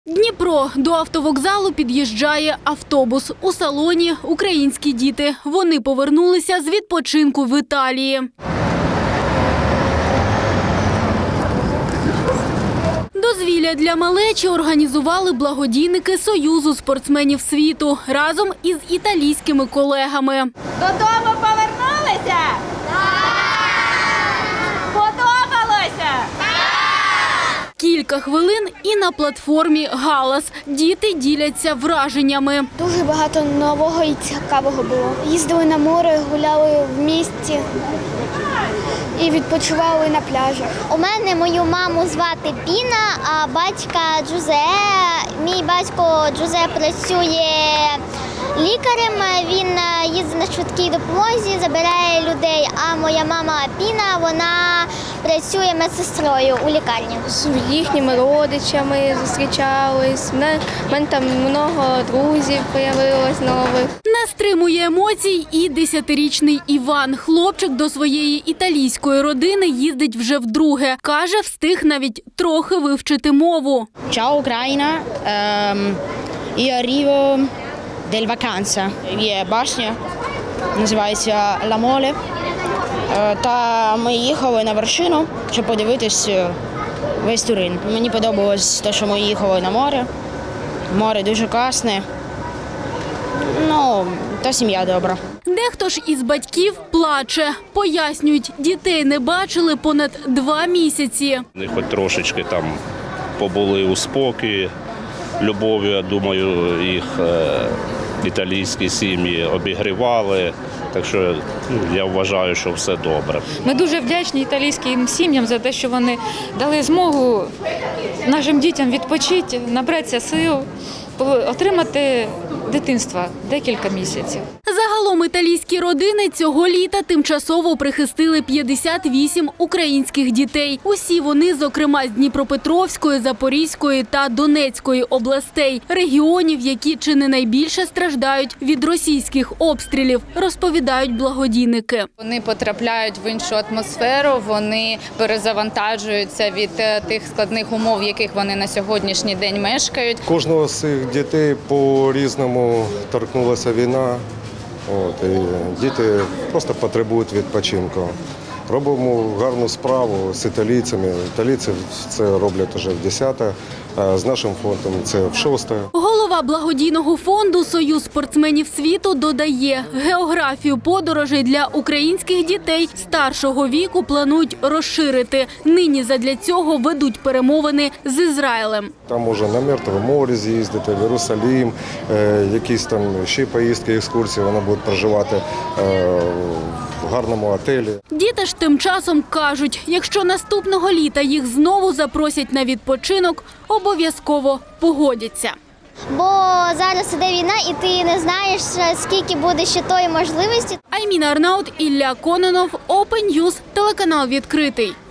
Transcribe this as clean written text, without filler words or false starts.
Дніпро. До автовокзалу під'їжджає автобус. У салоні – українські діти. Вони повернулися з відпочинку в Італії. Дозвілля для малечі організували благодійники Союзу спортсменів світу разом із італійськими колегами. Додому повернулися? Подобалося? Кілька хвилин і на платформі «Галас». Діти діляться враженнями. Дуже багато нового і цікавого було. Їздили на море, гуляли в місті і відпочивали на пляжах. У мене мою маму звати Піна, а батька Джузе. Мій батько Джузе працює лікарем, він їздить на швидкій допомозі, забирає людей, а моя мама Піна, вона працює медсестрою у лікарні. З їхніми родичами зустрічались, в мене там багато друзів з'явилось нових. Не стримує емоцій і 10-річний Іван. Хлопчик до своєї італійської родини їздить вже вдруге. Каже, встиг навіть трохи вивчити мову. Ciao Ucraina, io arrivo del vacanza. Є башня, називається La Mole. Та ми їхали на вершину, щоб подивитись весь Турин. Мені подобалось те, що ми їхали на море. Море дуже класне. Та сім'я добра. Дехто ж із батьків плаче. Пояснюють, дітей не бачили понад 2 місяці. Вони хоч трошечки там побули у спокої, любов'ю, я думаю, їх італійські сім'ї обігрівали. Так що я вважаю, що все добре. Ми дуже вдячні італійським сім'ям за те, що вони дали змогу нашим дітям відпочити, набратися сил, отримати дитинство декілька місяців. Загалом італійські родини цього літа тимчасово прихистили 58 українських дітей. Усі вони, зокрема, з Дніпропетровської, Запорізької та Донецької областей, регіонів, які чи не найбільше страждають від російських обстрілів, розповідають благодійники. Вони потрапляють в іншу атмосферу, вони перезавантажуються від тих складних умов, в яких вони на сьогоднішній день мешкають. Кожного з цих дітей по-різному торкнулася війна. І діти просто потребують відпочинку. Робимо гарну справу з італійцями. Італійці це роблять вже в 10-те, а з нашим фондом це в 6-те. Голова благодійного фонду «Союз спортсменів світу» додає, географію подорожей для українських дітей старшого віку планують розширити. Нині задля цього ведуть перемовини з Ізраїлем. Там можна на Мертве море з'їздити, в Єрусалим, якісь там ще поїздки, екскурсії, вони будуть проживати в гарному готелі. Діти ж тим часом кажуть, якщо наступного літа їх знову запросять на відпочинок, обов'язково погодяться. Бо зараз іде війна і ти не знаєш, скільки буде ще тої можливості. Айміна Арнаут, Ілля Кононов, Open News, телеканал «Відкритий».